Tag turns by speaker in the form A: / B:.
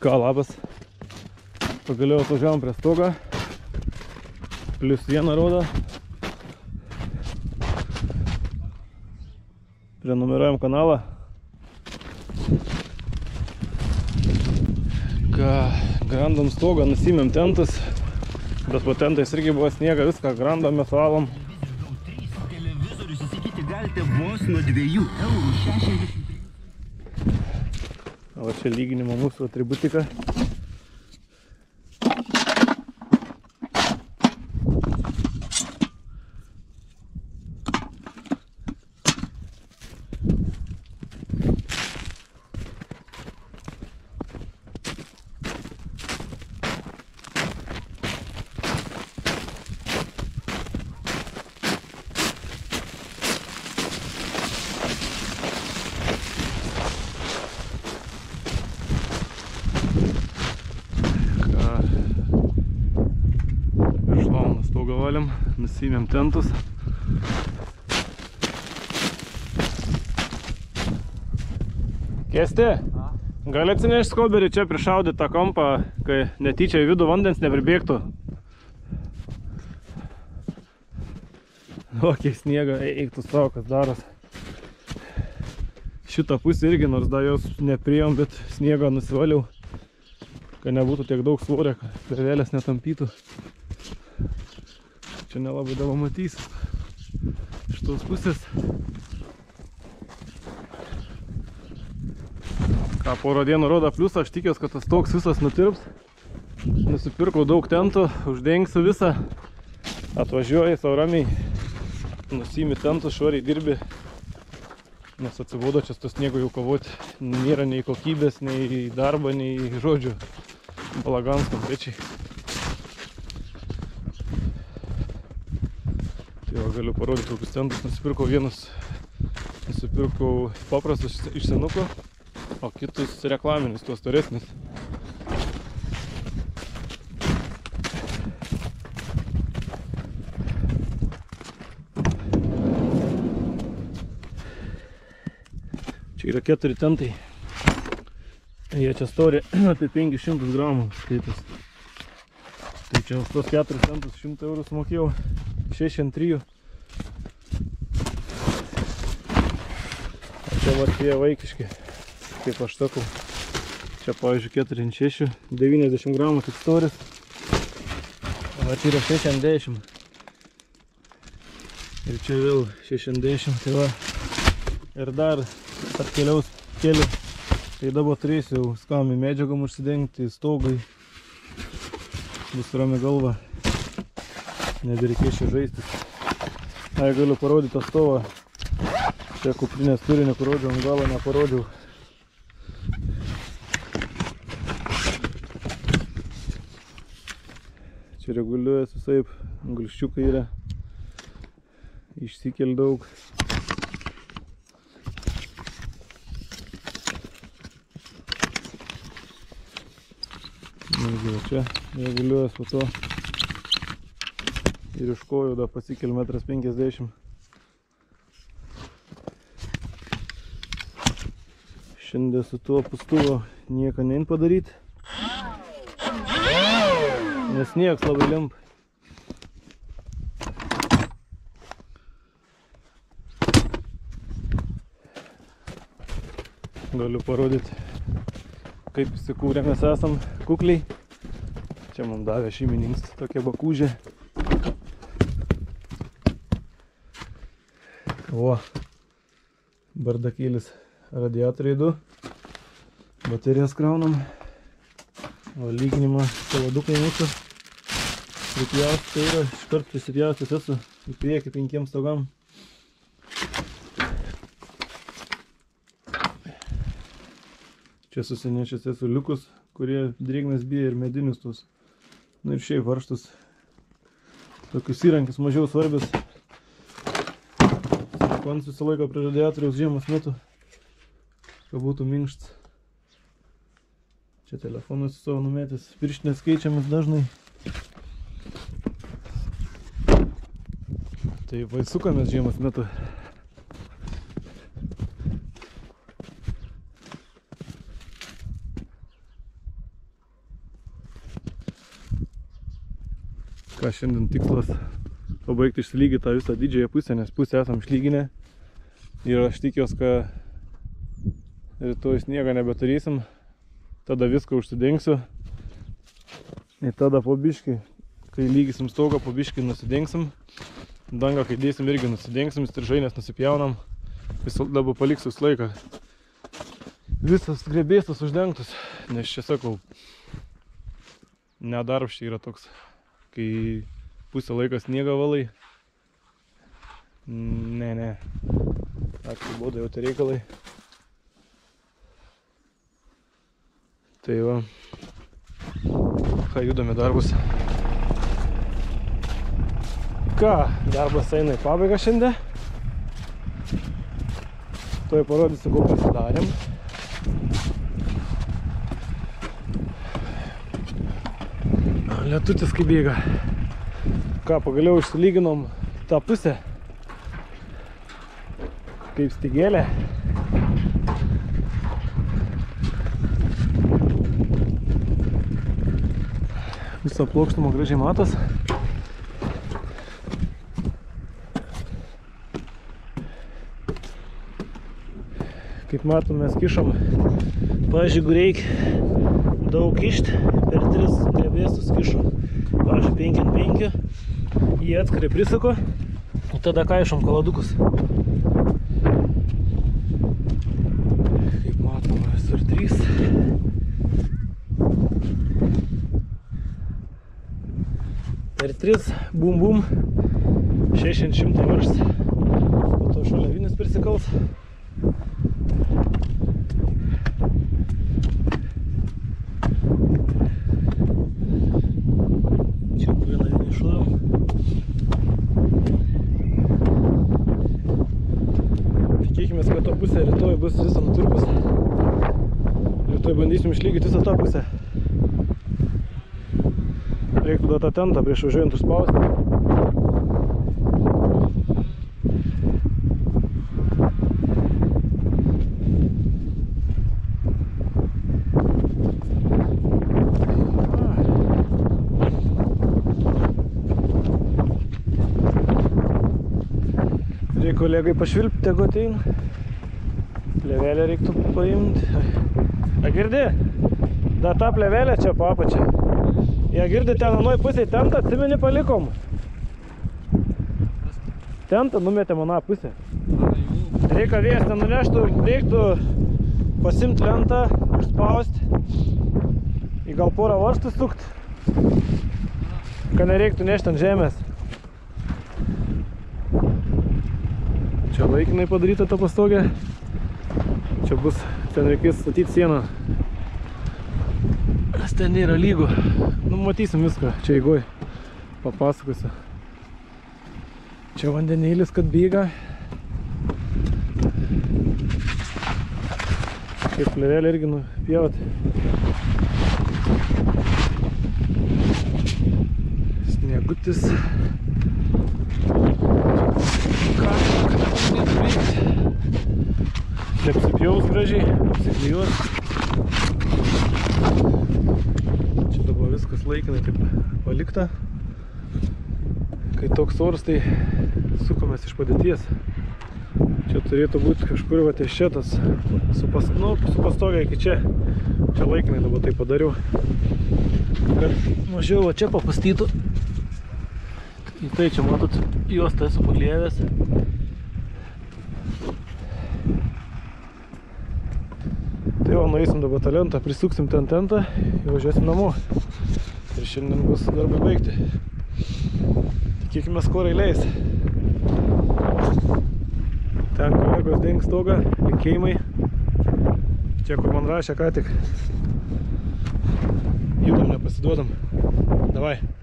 A: Ką, labas. Pagaliau atvažiavom prie stogą. +1 rodo. Prenumeruojam kanalą. Ką, grandom stogą, nusimėm tentus. Bet po tentais irgi buvo sniega, viską grandom mes valom.
B: Televizorius įsigyti galite vos nuo 2,60 €.
A: O čia lyginimo mūsų atributika. Valėm, nusimėm tentus. Kesti, gali atsinešti skauberį čia prišaudyti tą kampą, kai netyčia į vidų vandens nepribėgtų. O, kiek sniega, eiktų savo, kas daros. Šitą pusę irgi, nors dar jos nepriejom, bet sniegą nusivaliau, kad nebūtų tiek daug svorio, kad plėvelės netampytų. Čia nelabai dabar matysis iš tos pusės. Ką, porą dienų rodo pliusą, aš tikiuosi, kad tas toks visas nutirps. Nusipirkau daug tentų, uždengsiu visą. Atvažiuoji sau ramiai, nusimi tentus, švariai dirbi. Nes atsibodo čia su sniegu jau kovoti. Nėra nei kokybės, nei darbo, nei žodžių. Balagans konkrečiai. Tai galiu parodyti, kokius tentus nusipirkau. Vienus nusipirkau paprastus iš senuko, o kitus reklaminius, tuos storesnis. Čia yra 4 tentai. Jie čia stori apie 500 gramų skaitos. Tai čia už tos 4 tentus 100 € sumokėjau. 6 ant 3. O čia va tie vaikiški, kaip aš sakau. Čia pavyzdžiui 4 ant 6, 90 gramų tik storis. O va čia yra 6 ant 10. Ir čia vėl 6 ant 10. Tai va. Ir dar atkeliaus keliu. Tai dabar turėsiu jau skami medžiagom užsidengti, stogai. Bus rami galva. Nebereikės čia žaistis. Ai, galiu parodyti tą stovą. Čia kuprinės turinį, kur rodžiau, ant galo neparodžiau. Čia reguliuojas visaip, gulščiukai yra. Išsikeli daug. Čia reguliuojas po to. Ir iš kojų dar pasikeli 1,50 m. Šiandien su tuo pustuvo nieko nein padaryti. Nes sniegs labai limpa. Galiu parodyti, kaip įsikūrę mes esam kukliai. Čia mums davė šeimininkas tokia bakūžė. O, bardakėlis, radiatoriai 2, baterijas kraunam, o lyginimą kaladukai mūsų pripjausti, tai yra iškart prisipjaustis esu į priekį 5 stogam. Čia susinešęs esu liukus, kurie drėgnas bijo ir medinius tus. Nu ir šiaip varžtus, tokius įrankius mažiau svarbius. Kons visą laiką prie radiatoriaus žiemos metu, kad būtų minkštas. Čia telefonas savo numetęs, pirštinės keičiamas dažnai. Tai vaisukamės žiemos metu. Ką šiandien tikslas pabaigti išsilygyti tą visą didžiąją pusę, nes pusę esam išlyginę. Ir aš tikiuosi, kad rytoj sniegą nebeturėsim. Tada viską užsidengsiu. Ir tada po biškį, kai lygysim stogą, po biškį nusidengsim. Dangą, kai dėsim, irgi nusidengsim, stržainės nusipjaunam. Dabar paliksiu visą laiką. Visas grebėstas uždengtus, nes čia sakau, nedarbs čia yra toks, kai pusę laiką sniegą valai. Ne. Atsibodo jau tie reikalai. Tai va, ką judame darbus. Ką, darbas eina į pabaigą šiandien. Tuoj parodysiu, ko pasidarėm. Lietutis kaip bėga. Ką, pagaliau išsilyginom tą pusę. Kaip stigėlė. Visą plokštumą gražiai matos. Kaip matom, mes kišom. Pavyzdžiui, jeigu reikia daug kišti, per 3 grebėstus kišom. Pavyzdžiui, 5 ant 5. Jie atskirai prisako. Tada kaišom kaladukus. Kaip matom, visur 3. Per 3, bum, 600 varšt. Po to šaliavinis prisikals. Čia vieną vienį šlavom. Tikėkime, kad to pusė rytoj bus visą nutirpus. Rytoj bandysim išlygyti visą tą pusę. Reiktų duoti tą tentą prieš važiuojant užspausti. Reikia kolegai pašvilpti, jeigu ateina. Plevelę reiktų paimti. A girdi? Da tą plevelę čia po apačią. Ja girdi, ten anoj pusėj tentą, atsimeni, palikom. Tentą numetėm aną pusę. Reikia vėjas ten nuneštų, reiktų pasimti lentą, užspausti. Į gal porą varžtų sukti. Kad nereiktų nešti ant žemės. Čia laikinai padaryta ta pastogė. Čia bus, ten reikės statyti sieną. Nes ten nėra lygų. Nu, matysim viską, čia eigoj papasakosiu. Čia vandenėlis, kad bėga. Kaip plevelė irgi nupjauti. Sniegutis. Ką, kada bandyti bėgti? Čia apsipjaus gražiai, apsiklijuos. Viskas laikinai taip palikta. Kai toks oras, tai sukomės iš padėties. Čia turėtų būti kažkur va ties čia tas su pastogė iki čia. Čia laikinai dabar tai padariau. Kad mažiau va čia papastytų. Į tai čia matot juostą esu paklievęs. Tai va, nueisim dabar tą lentą, prisuksim ten tentą ir važiuosim namo. Ir šiandien bus darbai baigti. Tikėkime, skorai leis. Ten kolegos dengs stogą, linkėjimai. Čia, kur man rašė ką tik. Judam, nepasiduodam. Davai.